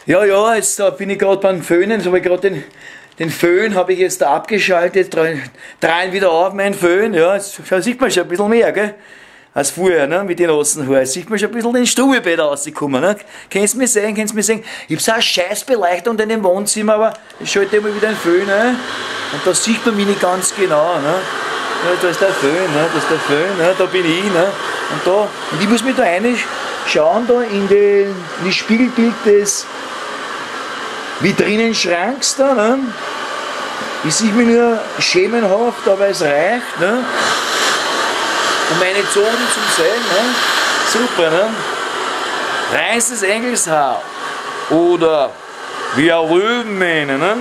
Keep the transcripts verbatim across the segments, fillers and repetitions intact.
Ja, ja, jetzt da bin ich gerade beim Föhnen, so habe ich gerade den, den Föhn habe ich jetzt da abgeschaltet, dreien wieder auf meinen Föhn, ja, jetzt sieht man schon ein bisschen mehr, gell, als vorher, ne, mit den nassen Haaren, jetzt sieht man schon ein bisschen den Struwelbett rausgekommen, ne, kannst du mich sehen, kannst du mich sehen, ich habe so eine scheiß Beleuchtung in dem Wohnzimmer, aber ich schalte immer wieder den Föhn, ne, und da sieht man mich nicht ganz genau, ne, ja, da ist der Föhn, ne, da ist der Föhn, ne, da bin ich, ne, und da, und ich muss mich da reinschauen, da in den, in das Spiegelbild des Vitrinenschranks da, ne? Ich sehe mich nur schemenhaft, aber es reicht, ne? Um meine Zonen zu sehen, ne? Super, ne? Reinstes Engelshaar oder wie ein Löwenmähne, ne?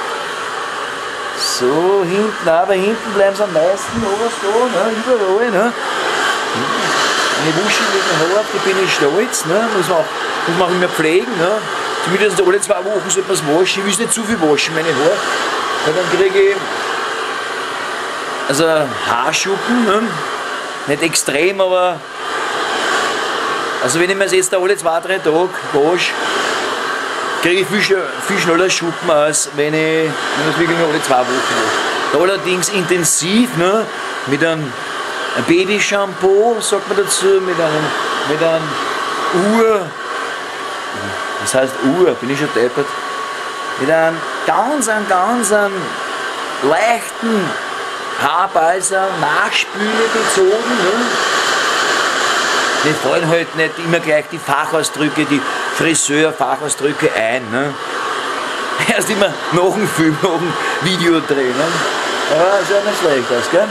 So, hinten, aber hinten bleiben sie am meisten was da, ne? Überall, ne? Meine Wusche mit dem Haar, die bin ich stolz, ne? Muss man auch, muss man auch immer pflegen, ne? Zumindest alle zwei Wochen sollte man es waschen. Ich will nicht zu viel waschen, meine Haare. Weil dann kriege ich also Haarschuppen, ne? Nicht extrem, aber also wenn ich mir das jetzt alle zwei, drei Tage wasche, kriege ich viel, viel schneller Schuppen, als wenn ich, wenn ich das wirklich nur alle zwei Wochen wasche. Allerdings intensiv, ne? Mit einem Babyshampoo, sagt man dazu, mit einem, mit einem Ur. Das heißt Uhr, bin ich schon deppert. Mit einem ganz, einem ganz einem leichten Haarbalsam, Nachspüle bezogen. Ne? Die fallen halt nicht immer gleich die Fachausdrücke, die Friseur-Fachausdrücke ein. Ne? Erst immer nach dem Film, nach dem Video drehen. Ne? Aber schaut nicht schlecht aus, gell?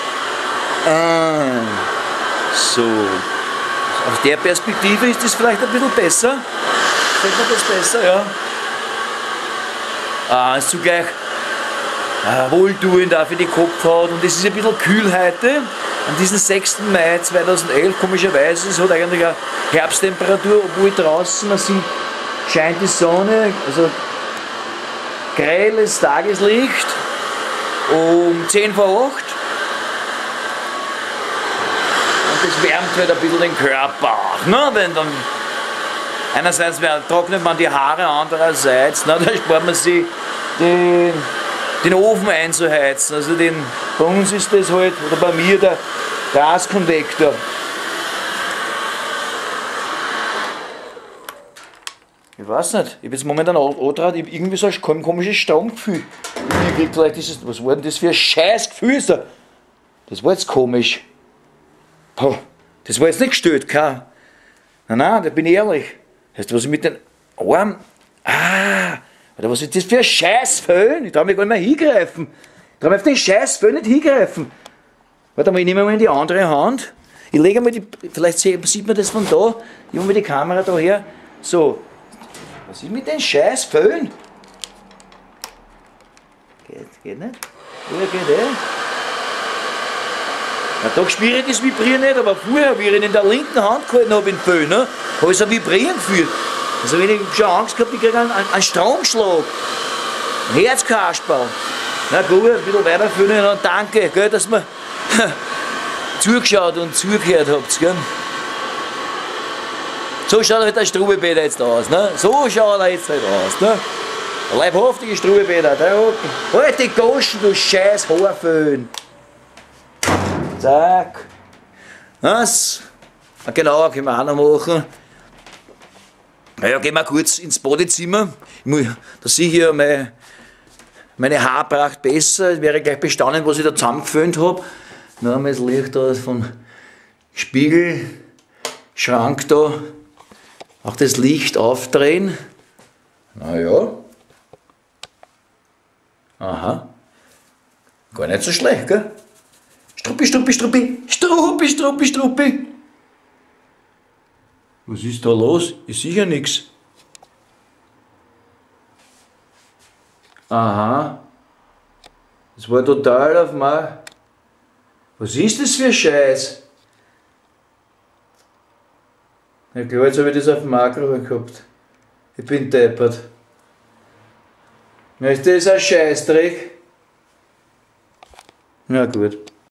Ah, so. Aus der Perspektive ist das vielleicht ein bisschen besser. Fällt mir das besser, ja. Ah, ist zugleich ah, wohltuend auch für die Kopfhaut und es ist ein bisschen kühl heute. An diesem sechsten Mai zweitausendelf, komischerweise, es hat eigentlich eine Herbsttemperatur, obwohl draußen man sieht, scheint die Sonne, also grelles Tageslicht um zehn vor acht. Und das wärmt halt ein bisschen den Körper auch, ne? Wenn dann einerseits trocknet man die Haare, andererseits, na, da spart man sich den, den Ofen einzuheizen. Also den, bei uns ist das halt, oder bei mir der Gaskonvektor. Ich weiß nicht, ich habe jetzt momentan angetraut, ich habe irgendwie so ein komisches Stammgefühl. Vielleicht ist es, was war denn das für ein Scheißgefühl? Das war jetzt komisch. Das war jetzt nicht gestört, kein. Nein, nein, da bin ich ehrlich. Weißt du, was ich mit den Armen. Ah! Oder was ist das für ein Scheißföhn? Ich traue mich gar nicht mehr hingreifen. Ich traue mich auf den Scheißföhn nicht hingreifen. Warte mal, ich nehme mal in die andere Hand. Ich lege mal die. Vielleicht sieht man das von da. Ich hole mir die Kamera da her. So. Was ist mit den Scheißföhn? Geht, geht nicht? Oder geht eh? Na, da spüre ich das Vibrieren nicht, aber vorher, wie ich ihn in der linken Hand gehalten habe, den Föhn, ne, habe ich so ein Vibrieren gefühlt. Also wenn ich schon Angst gehabt, ich kriege einen, einen Stromschlag, einen Herzkasperl. Na gut, ein bisschen weiter föhnen und danke, gell, dass ihr zugeschaut und zugehört habt. Gell. So schaut halt der Struwelbett jetzt aus. Ne? So schaut er jetzt halt aus. Ne? Ein leibhaftiger Struwelbett, der halt die Goschen, du scheiß Haarföhn. Zack. Das, genau, können wir auch noch machen. Naja, gehen wir kurz ins Badezimmer. Da sehe ich hier meine, meine Haarpracht besser. Es wäre gleich bestaunen, was ich da zusammengeföhnt habe. Dann haben wir das Licht da vom Spiegelschrank da. Auch das Licht aufdrehen. Naja. Aha. Gar nicht so schlecht, gell? Struppi, Struppi, Struppi, Struppi, Struppi, Struppi. Was ist da los? Ist sicher nichts. Aha. Das war total auf mal. Was ist das für ein Scheiß? Ja klar, jetzt habe ich das auf dem Makro gehabt. Ich bin deppert. Ja, ist das ein Scheißdreck? Na gut.